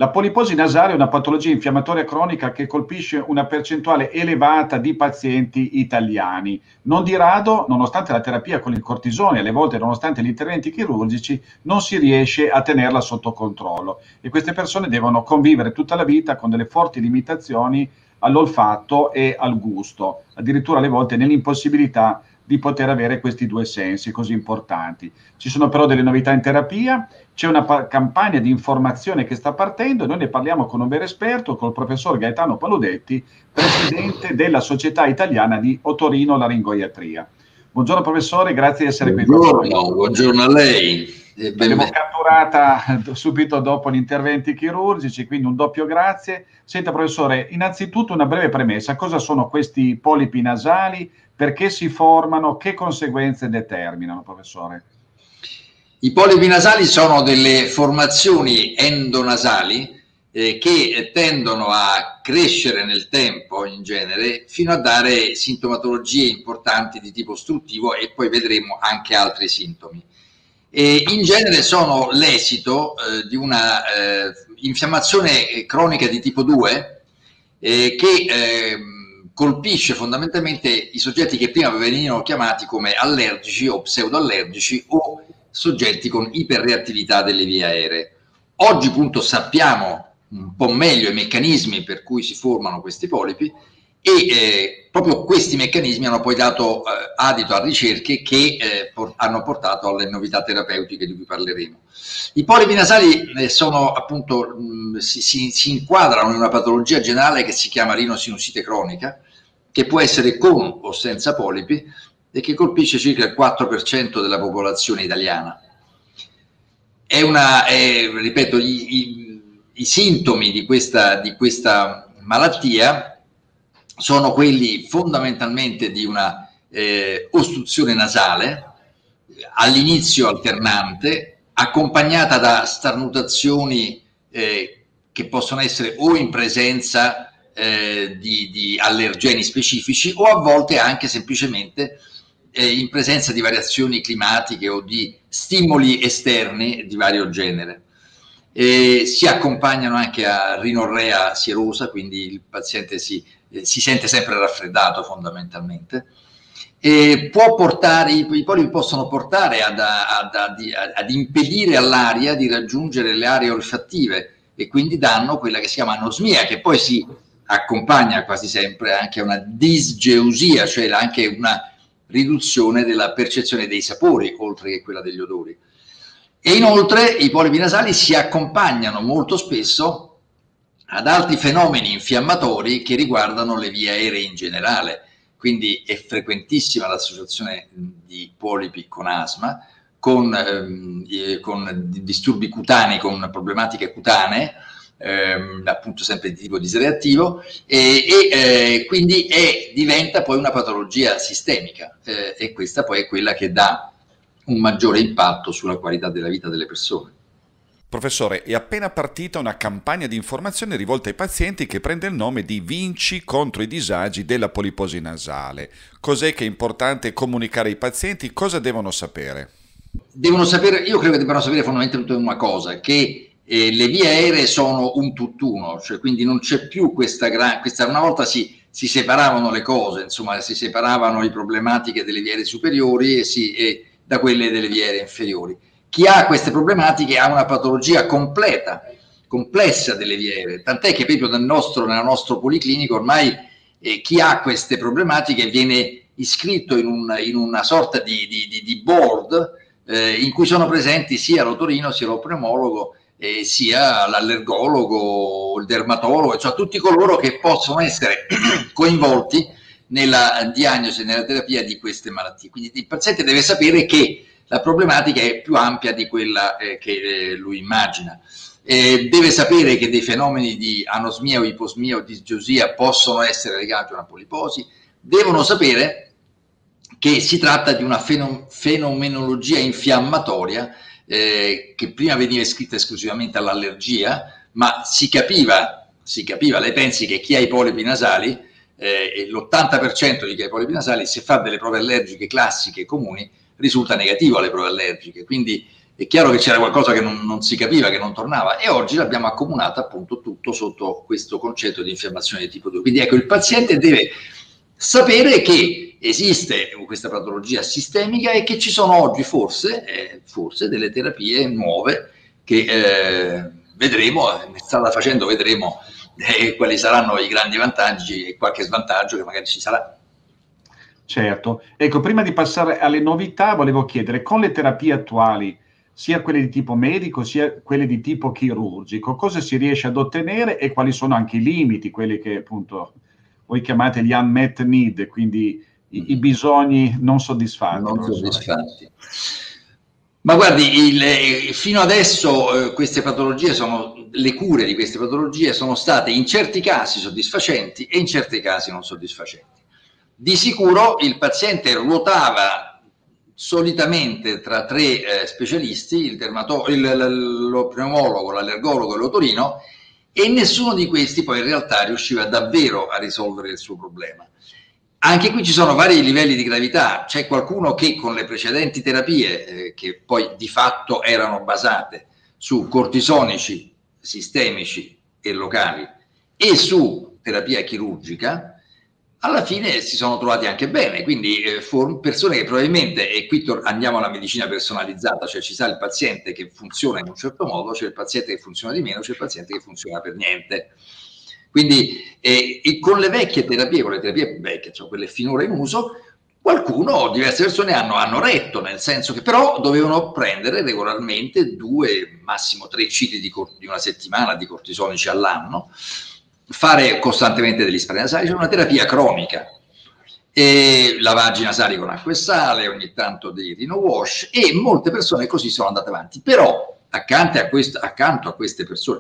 La poliposi nasale è una patologia infiammatoria cronica che colpisce una percentuale elevata di pazienti italiani. Non di rado, nonostante la terapia con il cortisone, alle volte nonostante gli interventi chirurgici, non si riesce a tenerla sotto controllo e queste persone devono convivere tutta la vita con delle forti limitazioni all'olfatto e al gusto, addirittura alle volte nell'impossibilità di poter avere questi due sensi così importanti. Ci sono però delle novità in terapia, c'è una campagna di informazione che sta partendo e noi ne parliamo con un vero esperto, col professor Gaetano Paludetti, presidente della Società Italiana di Otorinolaringoiatria. Buongiorno professore, grazie di essere qui con noi. Buongiorno a lei. L'abbiamo catturata subito dopo gli interventi chirurgici, quindi un doppio grazie. Senta professore, innanzitutto una breve premessa, cosa sono questi polipi nasali, perché si formano, che conseguenze determinano, professore? I polipi nasali sono delle formazioni endonasali che tendono a crescere nel tempo in genere fino a dare sintomatologie importanti di tipo ostruttivo e poi vedremo anche altri sintomi. In genere sono l'esito di una infiammazione cronica di tipo 2 che colpisce fondamentalmente i soggetti che prima venivano chiamati come allergici o pseudoallergici o soggetti con iperreattività delle vie aeree. Oggi appunto sappiamo un po' meglio i meccanismi per cui si formano questi polipi e proprio questi meccanismi hanno poi dato adito a ricerche che hanno portato alle novità terapeutiche di cui parleremo. I polipi nasali sono appunto si inquadrano in una patologia generale che si chiama rinosinusite cronica, che può essere con o senza polipi e che colpisce circa il 4% della popolazione italiana. Ripeto, i sintomi di questa malattia sono quelli fondamentalmente di una ostruzione nasale, all'inizio alternante, accompagnata da starnutazioni che possono essere o in presenza di allergeni specifici o a volte anche semplicemente in presenza di variazioni climatiche o di stimoli esterni di vario genere. Si accompagnano anche a rinorrea sierosa, quindi il paziente si sente sempre raffreddato fondamentalmente. I polipi possono portare ad impedire all'aria di raggiungere le aree olfattive e quindi danno quella che si chiama anosmia, che poi si accompagna quasi sempre anche a una disgeusia, cioè anche una riduzione della percezione dei sapori oltre che quella degli odori. E inoltre i polipi nasali si accompagnano molto spesso ad altri fenomeni infiammatori che riguardano le vie aeree in generale, quindi è frequentissima l'associazione di polipi con asma, con disturbi cutanei, con problematiche cutanee, appunto sempre di tipo disreattivo, e quindi diventa poi una patologia sistemica e questa poi è quella che dà un maggiore impatto sulla qualità della vita delle persone. Professore, è appena partita una campagna di informazione rivolta ai pazienti che prende il nome di Vinci contro i disagi della poliposi nasale. Cos'è che è importante comunicare ai pazienti? Cosa devono sapere? Io credo che debbano sapere fondamentalmente una cosa, che le vie aeree sono un tutt'uno, cioè quindi non c'è più questa una volta si separavano le cose, insomma si separavano le problematiche delle vie aeree superiori e da quelle delle vie aeree inferiori. Chi ha queste problematiche ha una patologia complessa delle vie aeree, tant'è che proprio nel nostro policlinico ormai chi ha queste problematiche viene iscritto in una sorta di board in cui sono presenti sia l'otorino, sia lo pneumologo, sia l'allergologo, il dermatologo, cioè tutti coloro che possono essere coinvolti nella diagnosi e nella terapia di queste malattie. Quindi il paziente deve sapere che la problematica è più ampia di quella che lui immagina. Deve sapere che dei fenomeni di anosmia o iposmia o disgeusia possono essere legati a una poliposi. Devono sapere che si tratta di una fenomenologia infiammatoria che prima veniva iscritta esclusivamente all'allergia, ma si capiva, lei pensi che chi ha i polipi nasali, l'80% di chi ha i polipi nasali, se fa delle prove allergiche classiche comuni, risulta negativo alle prove allergiche, quindi è chiaro che c'era qualcosa che non si capiva, che non tornava, e oggi l'abbiamo accomunata appunto tutto sotto questo concetto di infiammazione di tipo 2. Quindi ecco, il paziente deve sapere che esiste questa patologia sistemica e che ci sono oggi forse delle terapie nuove che vedremo, strada facendo vedremo quali saranno i grandi vantaggi e qualche svantaggio che magari ci sarà. Certo. Ecco, prima di passare alle novità, volevo chiedere, con le terapie attuali, sia quelle di tipo medico, sia quelle di tipo chirurgico, cosa si riesce ad ottenere e quali sono anche i limiti, quelli che appunto voi chiamate gli unmet need, quindi i bisogni non soddisfatti? Non soddisfatti. Ma guardi, fino adesso queste patologie le cure di queste patologie sono state in certi casi soddisfacenti e in certi casi non soddisfacenti. Di sicuro il paziente ruotava solitamente tra tre specialisti, lo pneumologo, l'allergologo e l'otorino, e nessuno di questi poi in realtà riusciva davvero a risolvere il suo problema. Anche qui ci sono vari livelli di gravità. C'è qualcuno che con le precedenti terapie, che poi di fatto erano basate su cortisonici sistemici e locali e su terapia chirurgica, alla fine si sono trovati anche bene. Quindi persone che probabilmente, e qui andiamo alla medicina personalizzata, cioè ci sa il paziente che funziona in un certo modo, c'è il paziente che funziona di meno, c'è il paziente che funziona per niente. Quindi con le vecchie terapie, con le terapie vecchie, cioè quelle finora in uso, diverse persone hanno retto, nel senso che però dovevano prendere regolarmente 2, massimo 3 cicli di una settimana di cortisonici all'anno, fare costantemente degli spray nasali, cioè una terapia cronica, e lavaggi nasali con acqua e sale, ogni tanto dei rhino wash, e molte persone così sono andate avanti. Però accanto a queste persone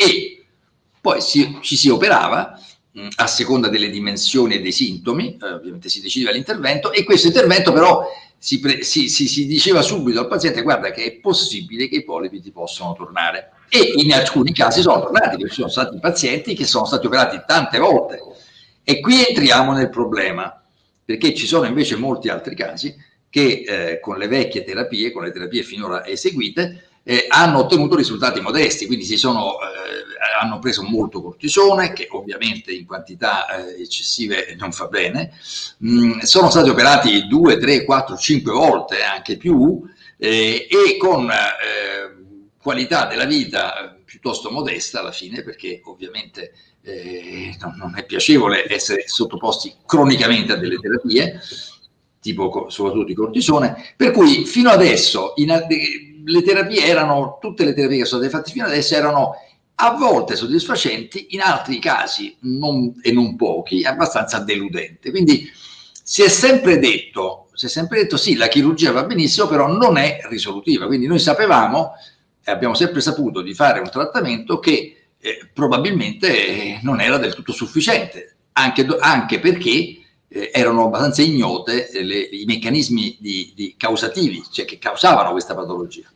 poi ci si operava a seconda delle dimensioni e dei sintomi, ovviamente si decideva l'intervento, e questo intervento però si diceva subito al paziente: guarda che è possibile che i polipi ti possano tornare, e in alcuni casi sono tornati, perché ci sono stati pazienti che sono stati operati tante volte. E qui entriamo nel problema, perché ci sono invece molti altri casi che con le vecchie terapie, con le terapie finora eseguite, hanno ottenuto risultati modesti, quindi hanno preso molto cortisone, che ovviamente in quantità eccessive non fa bene, sono stati operati 2, 3, 4, 5 volte, anche più, e con qualità della vita piuttosto modesta alla fine, perché ovviamente non è piacevole essere sottoposti cronicamente a delle terapie, tipo soprattutto di cortisone, per cui fino adesso le terapie tutte le terapie che sono state fatte fino adesso erano a volte soddisfacenti, in altri casi, e non pochi, abbastanza deludente. Quindi si è sempre detto sì, la chirurgia va benissimo, però non è risolutiva. Quindi noi sapevamo e abbiamo sempre saputo di fare un trattamento che probabilmente non era del tutto sufficiente, anche perché erano abbastanza ignote i meccanismi causativi, cioè che causavano questa patologia.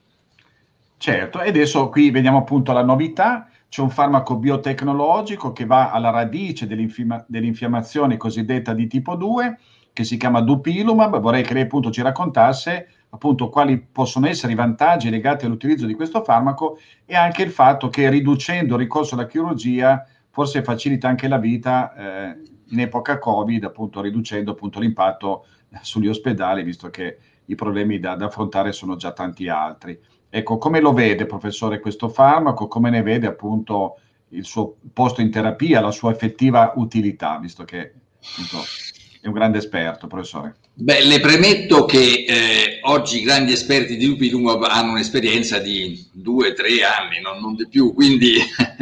Certo, e adesso qui vediamo appunto la novità: c'è un farmaco biotecnologico che va alla radice dell'infiammazione cosiddetta di tipo 2, che si chiama Dupilumab. Vorrei che lei appunto ci raccontasse appunto quali possono essere i vantaggi legati all'utilizzo di questo farmaco, e anche il fatto che riducendo il ricorso alla chirurgia forse facilita anche la vita in epoca Covid, appunto riducendo appunto l'impatto sugli ospedali, visto che i problemi da affrontare sono già tanti altri. Ecco, come lo vede, professore, questo farmaco? Come ne vede appunto il suo posto in terapia, la sua effettiva utilità, visto che appunto è un grande esperto, professore? Beh, le premetto che oggi i grandi esperti di Dupilumab hanno un'esperienza di 2-3 anni, non di più, quindi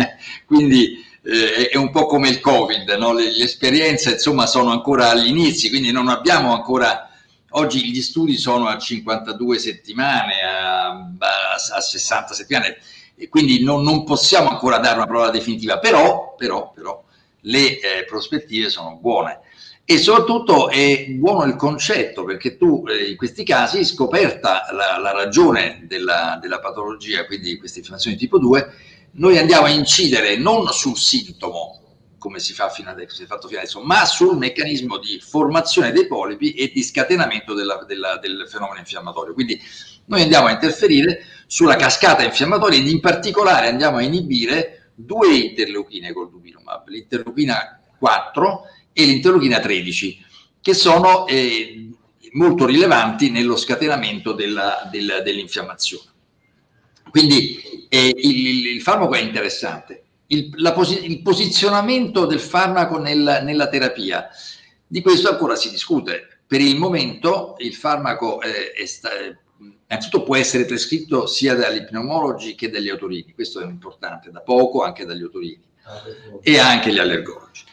è un po' come il Covid, no? Le esperienze insomma sono ancora agli inizi, quindi non abbiamo ancora. Oggi gli studi sono a 52 settimane, a 60 settimane, e quindi non possiamo ancora dare una prova definitiva, però le prospettive sono buone. E soprattutto è buono il concetto, perché tu in questi casi, scoperta la ragione della patologia, quindi queste infiammazioni tipo 2, noi andiamo a incidere non sul sintomo, come si fa fino adesso, si è fatto fino adesso, ma sul meccanismo di formazione dei polipi e di scatenamento del fenomeno infiammatorio. Quindi Noi andiamo a interferire sulla cascata infiammatoria ed in particolare andiamo a inibire due interleuchine col dupilumab, l'interleuchina 4 e l'interleuchina 13, che sono molto rilevanti nello scatenamento dell'infiammazione. Quindi il farmaco è interessante. Il posizionamento del farmaco nella terapia, di questo ancora si discute. Per il momento il farmaco innanzitutto può essere prescritto sia dagli pneumologi che dagli otorini, questo è importante, da poco anche dagli otorini e anche gli allergologi.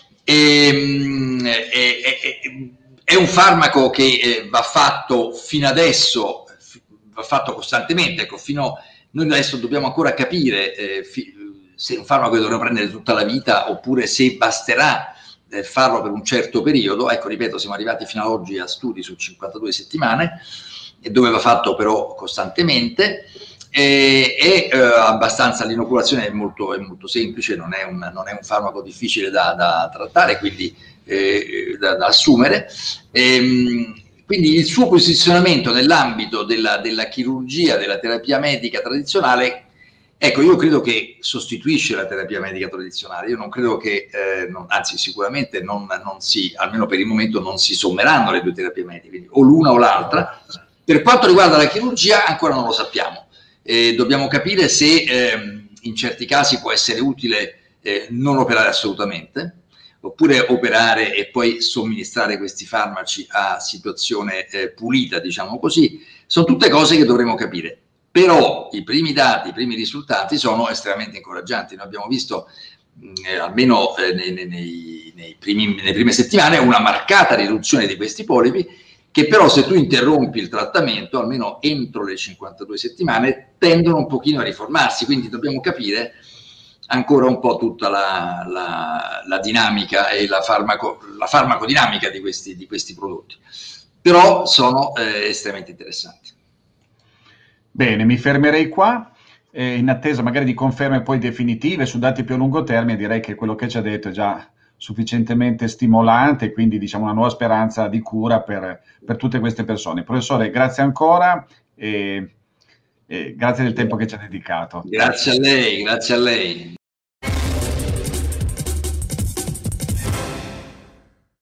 È un farmaco che va fatto fino adesso, va fatto costantemente, ecco, noi adesso dobbiamo ancora capire se è un farmaco che dovremo prendere tutta la vita oppure se basterà farlo per un certo periodo. Ecco, ripeto, siamo arrivati fino ad oggi a studi su 52 settimane, e dove va fatto però costantemente. Abbastanza, l'inoculazione è molto semplice, non è un farmaco difficile da trattare, quindi da assumere. Quindi il suo posizionamento nell'ambito della chirurgia, della terapia medica tradizionale, ecco, io credo che sostituisce la terapia medica tradizionale. Io non credo che, anzi sicuramente almeno per il momento, non si sommeranno le due terapie mediche, quindi o l'una o l'altra. Per quanto riguarda la chirurgia ancora non lo sappiamo. Dobbiamo capire se in certi casi può essere utile non operare assolutamente, oppure operare e poi somministrare questi farmaci a situazione pulita, diciamo così. Sono tutte cose che dovremo capire. Però i primi dati, i primi risultati sono estremamente incoraggianti. Noi abbiamo visto, almeno nelle prime settimane, una marcata riduzione di questi polipi, che però se tu interrompi il trattamento, almeno entro le 52 settimane, tendono un pochino a riformarsi. Quindi dobbiamo capire ancora un po' tutta la dinamica e la farmacodinamica di questi prodotti. Però sono estremamente interessanti. Bene, mi fermerei qua, in attesa magari di conferme poi definitive su dati più a lungo termine. Direi che quello che ci ha detto è già sufficientemente stimolante, quindi diciamo una nuova speranza di cura per tutte queste persone. Professore, grazie ancora e grazie del tempo che ci ha dedicato. Grazie a lei, grazie a lei.